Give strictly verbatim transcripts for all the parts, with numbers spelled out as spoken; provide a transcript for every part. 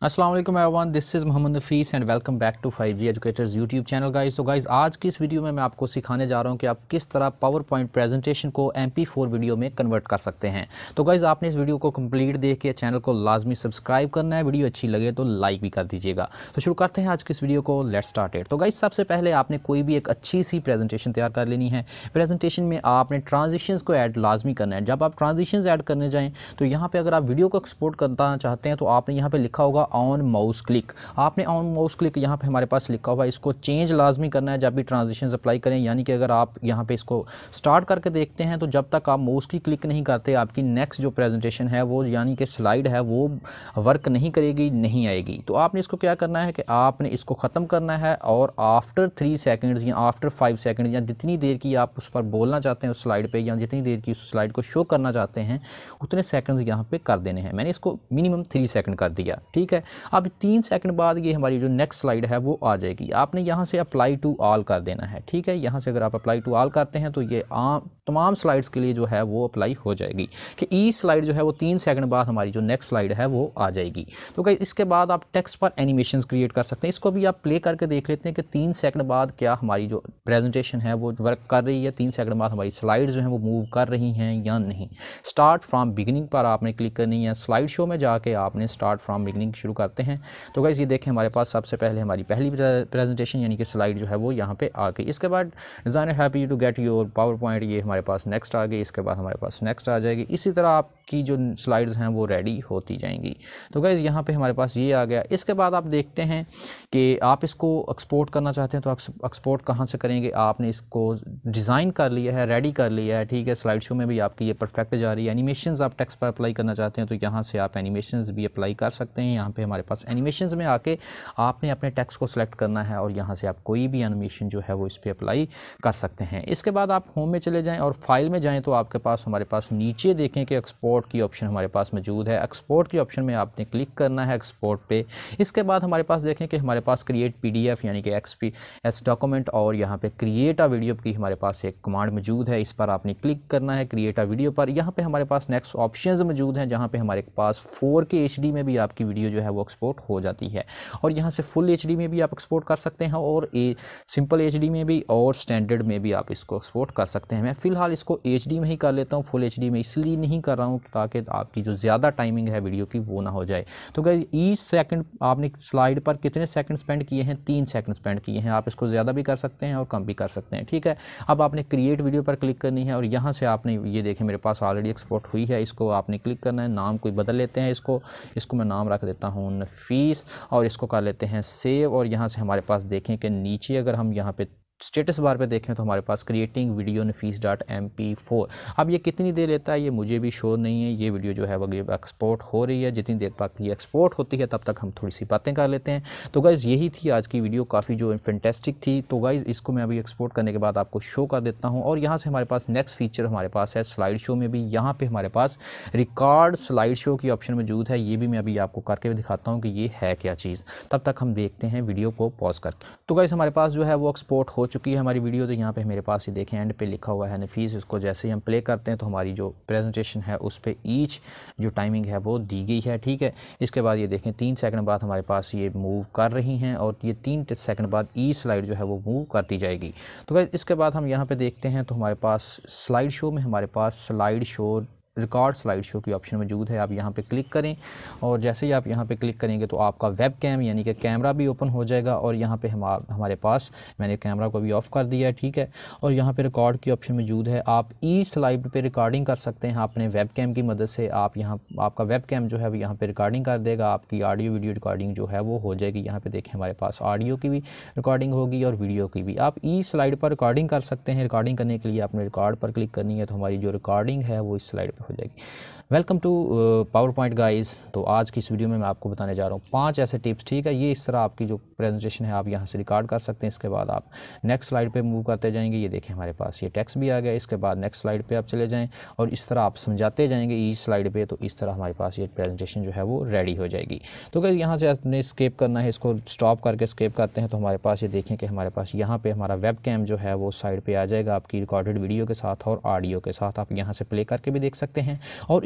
अस्सलाम वालेकुम everyone, this is Mohammad Nafees and welcome back to five G educators YouTube channel guys. तो guys आज की इस वीडियो में मैं आपको सिखाने जा रहा हूं कि आप किस तरह पावर पॉइंट प्रेजेंटेशन को एम पी फोर वीडियो में कन्वर्ट कर सकते हैं। तो गाइस आपने इस वीडियो को कंप्लीट देख के चैनल को लाजमी सब्सक्राइब करना है, वीडियो अच्छी लगे तो लाइक भी कर दीजिएगा। तो शुरू करते हैं आज की इस वीडियो को, लेट्स स्टार्ट इट। तो गाइस सबसे पहले आपने कोई भी एक अच्छी सी प्रेजेंटेशन तैयार कर लेनी है। प्रेजेंटेशन में आपने ट्रांजिशंस को ऐड लाजमी करना है। जब आप ट्रांजिशंस ऐड करने जाएँ तो यहाँ पर अगर आप वीडियो को एक्सपोर्ट करना चाहते हैं तो आपने यहाँ पर लिखा होगा ऑन माउस क्लिक। आपने ऑन माउस क्लिक यहाँ पे हमारे पास लिखा हुआ है, इसको चेंज लाजमी करना है जब भी ट्रांजिशंस अप्लाई करें। यानी कि अगर आप यहाँ पे इसको स्टार्ट करके देखते हैं तो जब तक आप माउस की क्लिक नहीं करते आपकी नेक्स्ट जो प्रेजेंटेशन है वो यानी कि स्लाइड है वो वर्क नहीं करेगी, नहीं आएगी। तो आपने इसको क्या करना है कि आपने इसको ख़त्म करना है और आफ्टर थ्री सेकेंड्स या आफ्टर फाइव सेकेंड या जितनी देर की आप उस पर बोलना चाहते हैं उस स्लाइड पर, या जितनी देर की उस स्लाइड को शो करना चाहते हैं उतने सेकेंड्स यहाँ पर कर देने हैं। मैंने इसको मिनिमम थ्री सेकेंड कर दिया, ठीक है। अब तीन सेकंड बाद ये हमारी जो नेक्स्ट स्लाइड है वो आ जाएगी। आपने यहाँ से अप्लाई टू ऑल कर देना है, ठीक है। यहाँ से अगर आप अप्लाई टू ऑल करते हैं तो ये आम तमाम स्लाइड्स के लिए जो है वो अप्लाई हो जाएगी कि ई स्लाइड जो है वो तीन सेकंड बाद हमारी जो नेक्स्ट स्लाइड है वो आ जाएगी। तो गाइस इसके बाद आप टेक्स्ट पर एनिमेशंस क्रिएट कर सकते हैं। इसको भी आप प्ले करके देख लेते हैं कि तीन सेकंड बाद क्या हमारी जो प्रेजेंटेशन है वो वर्क कर रही है, तीन सेकंड बाद हमारी स्लाइड्स जो हैं वो मूव कर रही हैं या नहीं। स्टार्ट फ्रॉम बिगिनिंग पर आपने क्लिक करनी है। स्लाइड शो में जाके आपने स्टार्ट फ्रॉम बिगिनिंग शुरू करते हैं। तो गाइस ये देखें हमारे पास सबसे पहले हमारी पहली प्रेजेंटेशन यानी कि स्लाइड जो है वो यहाँ पे आ गई। इसके बाद designer happy to get your PowerPoint, ये हमारे पास नेक्स्ट आ गई। इसके बाद हमारे पास नेक्स्ट आ जाएगी। इसी तरह आपकी जो स्लाइड्स हैं वो रेडी होती जाएंगी। तो गाइस यहाँ पे हमारे पास ये आ गया। इसके बाद आप देखते हैं कि आप इसको एक्सपोर्ट करना चाहते हैं तो एक्सपोर्ट कहाँ से करेंगे। आपने इसको डिज़ाइन कर लिया है, रेडी कर लिया है, ठीक है। स्लाइड शो में भी आपकी ये परफेक्ट जा रही है। एनिमेशंस आप टेक्स्ट पर अप्लाई करना चाहते हैं तो यहाँ से आप एनिमेशंस भी अप्लाई कर सकते हैं। यहाँ पे हमारे पास एनिमेशंस में आके आपने अपने टेक्स्ट को सिलेक्ट करना है और यहाँ से आप कोई भी एनिमेशन जो है वो इस पर अप्लाई कर सकते हैं। इसके बाद आप होम में चले जाएं और फाइल में जाएं तो आपके पास हमारे पास नीचे देखें कि एक्सपोर्ट की ऑप्शन हमारे पास मौजूद है। एक्सपोर्ट की ऑप्शन में आपने क्लिक करना है एक्सपोर्ट पे। इसके बाद हमारे पास देखें कि हमारे पास क्रिएट पीडीएफ यानी कि एक्सपी एस डॉक्यूमेंट और यहाँ पे क्रिएट अ वीडियो की हमारे पास एक कमांड मौजूद है। इस पर आपने क्लिक करना है क्रिएट अ वीडियो पर। यहाँ पे हमारे पास नेक्स्ट ऑप्शंस मौजूद हैं जहाँ पे हमारे पास फोर के एच डी में भी आपकी वीडियो जो है वो एक्सपोर्ट हो जाती है और यहाँ से फुल एचडी में भी आप एक्सपोर्ट कर सकते हैं और ए सिंपल एचडी में भी और स्टैंडर्ड में भी आप इसको एक्सपोर्ट कर सकते हैं। मैं फ़िलहाल इसको एचडी में ही कर लेता हूँ, फुल एचडी में इसलिए नहीं कर रहा हूँ ताकि आपकी जो ज़्यादा टाइमिंग है वीडियो की वो ना हो जाए। तो गाइस ईच सेकंड आपने स्लाइड पर कितने सेकंड स्पेंड किए हैं, तीन सेकंड स्पेंड किए हैं। आप इसको ज़्यादा भी कर सकते हैं और कम भी कर सकते हैं, ठीक है। अब आपने क्रिएट वीडियो पर क्लिक करनी है और यहाँ से आपने ये देखें मेरे पास ऑलरेडी एक्सपोर्ट हुई है। इसको आपने क्लिक करना है, नाम कोई बदल लेते हैं इसको इसको मैं नाम रख देता हूँ नफीस और इसको कर लेते हैं सेव। और यहाँ से हमारे पास देखें कि नीचे अगर हम यहाँ पे स्टेटस बार पे देखें तो हमारे पास creating video Nafees dot M P four. अब ये कितनी देर लेता है ये मुझे भी शोर नहीं है। ये वीडियो जो है वो एक्सपोर्ट हो रही है, जितनी देर तक ये एक्सपोर्ट होती है तब तक हम थोड़ी सी बातें कर लेते हैं। तो गाइज़ यही थी आज की वीडियो, काफ़ी जो फैंटास्टिक थी। तो गाइज़ इसको मैं अभी एक्सपोर्ट करने के बाद आपको शो कर देता हूँ और यहाँ से हमारे पास नेक्स्ट फीचर हमारे पास है स्लाइड शो में भी। यहाँ पर हमारे पास रिकॉर्ड स्लाइड शो की ऑप्शन मौजूद है। ये भी मैं अभी आपको करके भी दिखाता हूँ कि ये है क्या चीज़। तब तक हम देखते हैं वीडियो को पॉज करके। तो गाइज़ हमारे पास जो है वो एक्सपोर्ट हो चुकी है हमारी वीडियो। तो यहाँ पे मेरे पास ये देखें एंड पे लिखा हुआ है नफीस। इसको जैसे ही हम प्ले करते हैं तो हमारी जो प्रेजेंटेशन है उस पे ईच जो टाइमिंग है वो दी गई है, ठीक है। इसके बाद ये देखें तीन सेकंड बाद हमारे पास ये मूव कर रही हैं और ये तीन सेकंड बाद ई स्लाइड जो है वो मूव करती जाएगी। तो गाइस इसके बाद हम यहाँ पे देखते हैं तो हमारे पास स्लाइड शो में हमारे पास slide show record slide show की ऑप्शन मौजूद है। आप यहाँ पे क्लिक करें और जैसे ही आप यहाँ पे क्लिक करेंगे तो आपका वेब कैम यानी कि कैमरा भी ओपन हो जाएगा और यहाँ पे हम हमारे पास मैंने कैमरा को भी ऑफ़ कर दिया है, ठीक है। और यहाँ पे रिकॉर्ड की ऑप्शन मौजूद है। आप ई स्लाइड पे रिकॉर्डिंग कर सकते हैं अपने वेब कैम की मदद से। आप यहाँ आपका वेब कैम जो है वो यहाँ पर रिकॉर्डिंग कर देगा, आपकी ऑडियो वीडियो रिकॉर्डिंग जो है वो हो जाएगी। यहाँ पर देखें हमारे पास ऑडियो की भी रिकॉर्डिंग होगी और वीडियो की भी। आप ई स्लाइड पर रिकॉर्डिंग कर सकते हैं। रिकॉर्डिंग करने के लिए आपने रिकॉर्ड पर क्लिक करनी है तो हमारी जो रिकॉर्डिंग है वो इस स्लाइड पर हो जाएगी। Welcome to PowerPoint guys. तो आज की इस वीडियो में मैं आपको बताने जा रहा हूँ पांच ऐसे टिप्स, ठीक है। ये इस तरह आपकी जो प्रेजेंटेशन है आप यहाँ से रिकॉर्ड कर सकते हैं। इसके बाद आप नेक्स्ट स्लाइड पे मूव करते जाएंगे। ये देखें हमारे पास ये टेक्स्ट भी आ गया। इसके बाद नेक्स्ट स्लाइड पे आप चले जाएं और इस तरह आप समझाते जाएंगे ईच स्लाइड पे। तो इस तरह हमारे पास ये प्रेजेंटेशन जो है वो रेडी हो जाएगी। तो गाइस यहाँ से आपने स्केप करना है, इसको स्टॉप करके स्केप करते हैं तो हमारे पास ये देखें कि हमारे पास यहाँ पर हमारा वेब कैम जो है वो साइड पर आ जाएगा आपकी रिकॉर्डेड वीडियो के साथ और ऑडियो के साथ। आप यहाँ से प्ले करके भी देख सकते हैं और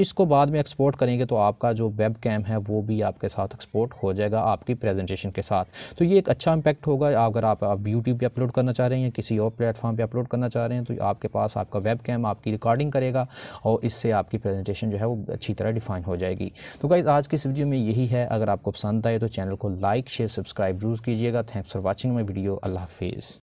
इसको बाद में एक्सपोर्ट करेंगे तो आपका जो वेब कैम है वो भी आपके साथ एक्सपोर्ट हो जाएगा आपकी प्रेजेंटेशन के साथ। तो ये एक अच्छा इम्पैक्ट होगा। अगर आप, आप यूट्यूब पे अपलोड करना चाह रहे हैं, किसी और प्लेटफॉर्म पे अपलोड करना चाह रहे हैं, तो आपके पास आपका वेब कैम आपकी रिकॉर्डिंग करेगा और इससे आपकी प्रेजेंटेशन जो है वो अच्छी तरह डिफाइन हो जाएगी। तो गाइज़ आज की इस वीडियो में यही है। अगर आपको पसंद आए तो चैनल को लाइक शेयर सब्सक्राइब जरूर कीजिएगा। Thanks for watching my video. अल्लाह हाफिज़।